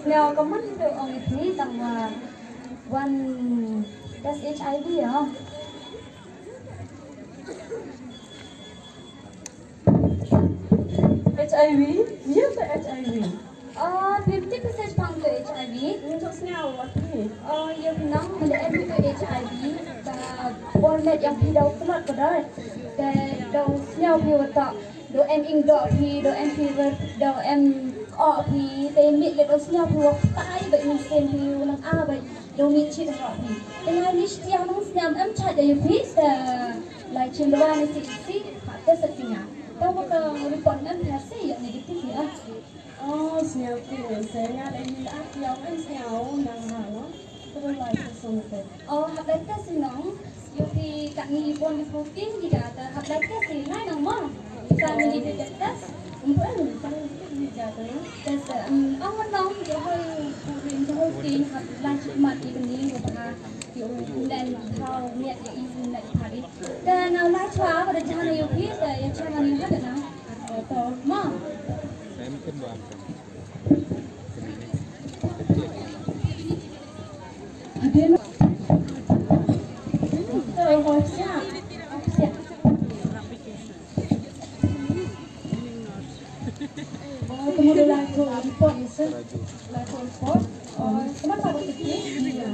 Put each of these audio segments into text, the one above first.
Now, common to on it ni tang one that's HIV ah. HIV? Dia tak HIV. 50% pang to HIV. Untuk senyawa ni. Yang nang bila every to HIV, format yang pidau kelat kedai. Dan senyawa piu tak. Do em ing do pi, do em fever, do em pi. They meet le do senyawa piu tai ba in sen piu nang ba. Do meet chi do pi. Dengan list yang nang senyawa em chat da you please like chindawan si tak setingah. Tahu ke report em hasil yang negatif ya. Senyawa tu. Saya ada ni yang senyawa nang halo. Terus lagi suntik. Habis tu senang. Yogi kat ni pun di protein juga ada. Habis tu senang nang mah. Kami di dekat Untuk apa ni jatuh? tes awak nang dia hai purin protein habis lunch mati benih rumah di bulan tahun ni ada izin nak hari. Dan lunch apa ada jangan yogi yang jangan ni ada nang. Tahu mah. Saya mungkin doakan. Ada. Tahu siap. Siap. Kemudian lagu report ni lagu report. Kenapa aku fikir? Ya.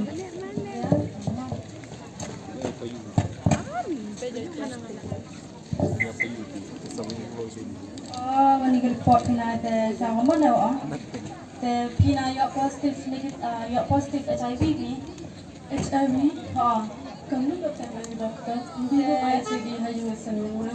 Mani report pina ada sama mana the pina yok positif negatif yok positif HIV ni HIV kamu doktor doktor dia segi hayu semua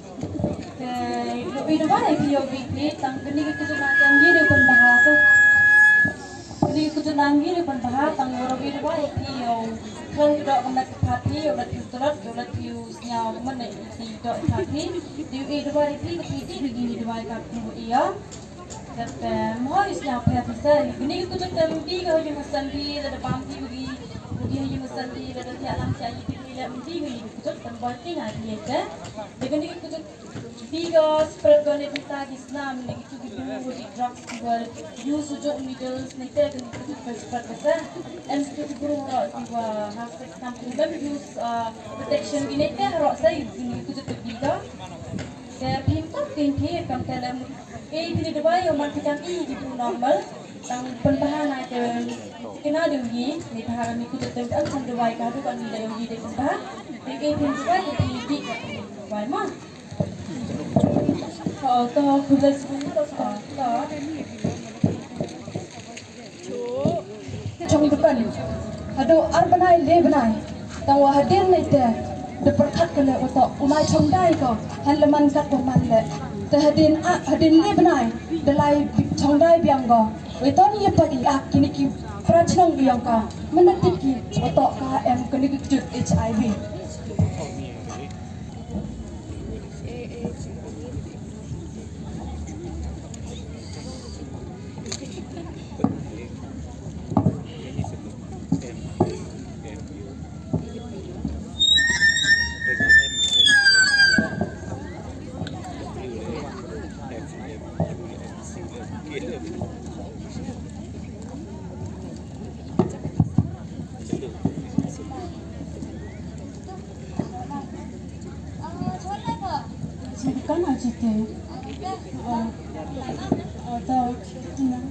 itu baik dia weekly tang kini kita jangan gini pun bahasa kini kita jangan gini pun bahasa tang orang itu baik dia kalau tidak kena hati udah terus udah tiusnya mana itu tidak hati dia itu baik dia kita begini dia baik aku iya dan mau isnya apa bisa kini kita jangan gini kalau cuma sendiri ada pamti begini begini cuma sendiri ada tiada cahaya tidak mentinggi kita tempatnya dia kan dengan kita tiga spread gane kita Islam itu dulu di drugs jual use ujung needles nanti akan kita spread besar and itu guru juga hasil kampung dan use protection ini teh harus saya ini itu tiga saya pintar tinggi kan dalam ini dua yang matikan ini itu normal tang penbahan ada kena diuji ni bahan ni kita tentang kan dua kali kan ni diuji deh bah ini juga di why mah tahu kuda sebenarnya tahu cuma depan aduh arbanai le banai tahu hadir ni deh deperkat kena untuk umai congdai ko halaman kat peman le hadir le banai delai congdai biang ko itu ni apa dia kini ki peracnong biang ko menetik ki untuk KM kini kejut HIV kan aja deh. Atau tenang.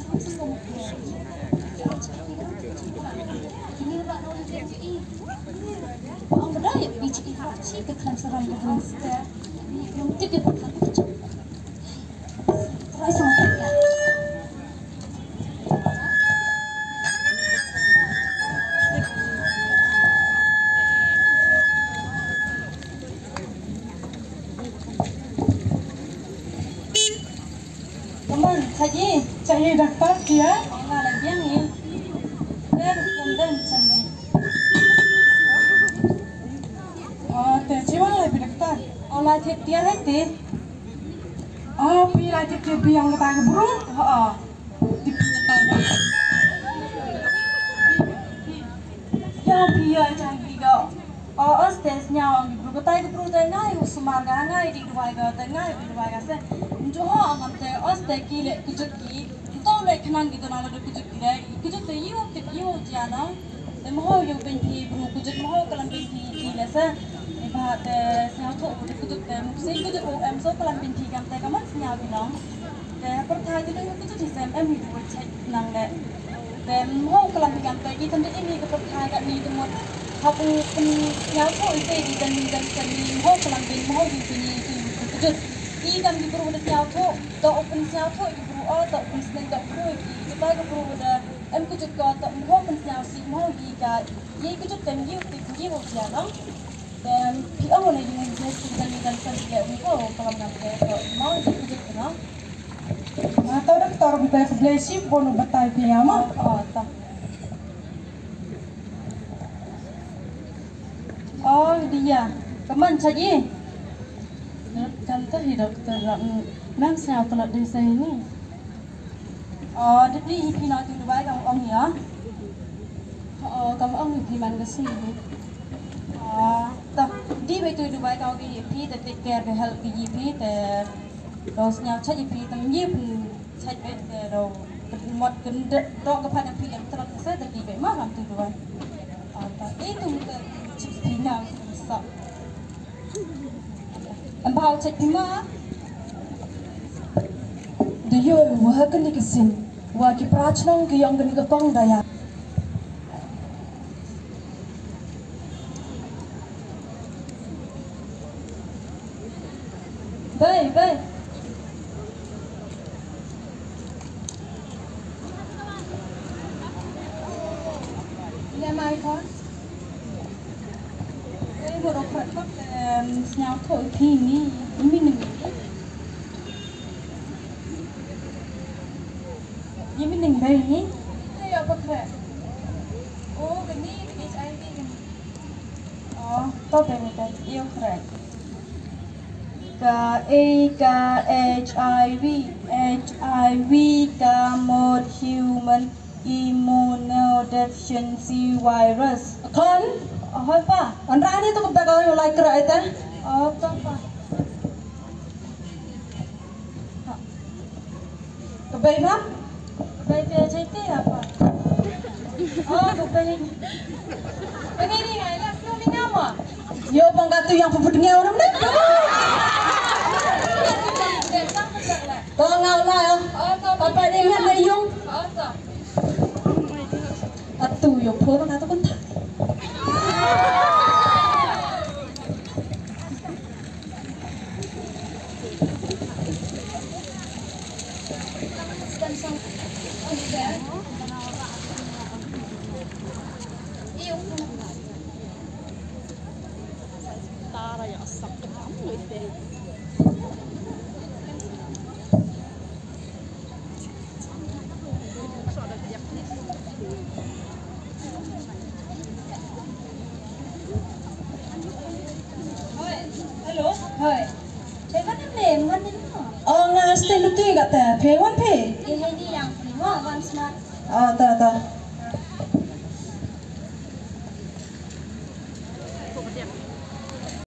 Ini rak nak BCI. Ang beraya BCI haji ke kanseran dengan setiap. Yang tiga pakai kecil. Rai sama tak? Haji, cahaya dapat dia. Orang lagi yang ni. Dan cahaya. Tercium lagi dapat. Orang lagi dia lagi. Pi lagi dia biang lepas burung. Yang dia cahaya kau. Stesnya orang ibu betai ke perut ngai, usumar ngai di dua gata ngai di dua gata. Joho angam te os te ki le kujut ki to le kenang gitu nama do kujut kira kujut tu you jana dan mau you binti bru kujut mau kalam binti di lesa ibahat siapa tu kujut muksi kujut em so kalam binti kam te kaman siapa bilang pertama itu you kujut di em hidup cek nang le dan mau kalam binti kam te kita ini ke pertama kat ni semua hapu siapa itu di dan mau kalam binti mau di sini kujut ikan di buru dah siapa tu open siapa di buru atau open senang tak buru kita ke buru dah em kujut kau tak mau open siapa si mau di kat ye kujut dan you di usia lang dan pi awal ni dengan jenis dan dia mau kalau nak mau di kujut kena atau dah taruh kita sebelah bono batai dia mah tak oh dia kaman saja Kanta hidup terang memang siapa kalau desa ini. Oh, jadi hipi nak tu Dubai kamu ong ya? Oh, kamu ong hipi mana ke sini? Oh, tak. Di betul Dubai kamu ke hipi, tapi take care the help ke hipi,แต่เราเสียชัดhipi ตั้งยี่ปนชัดไปแต่เราหมดกันดอกกระพันhipi yang terang saya tapi bagaimana kamu tu Dubai? Oh, tak. Itu kita hipi nak bisa. Empau cek pima. dia wah kan ni kesin wah ki prachnong ki yang kan ni kong daya Baik. ya mai kon Saya baru dapat senyap tu ini minum. Ini minum bayi ni. ya apa kira Oh, ini HIV kan. Oh, tu benar. Iya keren. HIV gamot human immunodeficiency virus. kon Oh, apa? andra ni tu kita kau yang like kira itu Oh, apa? kebaik mah Baik dia cerita apa? Oh, baik. ini ngai lah tu ni nama yo panggatu yang puputnya orang ni kau ngau lah yo apa ni kan ni yung atu yo pun kata pun tak Hello. Hai. Saya mana ni? Mana ni? oh ngas tu lu tu kata pay one pay Ini yang prima, one smart. oh tak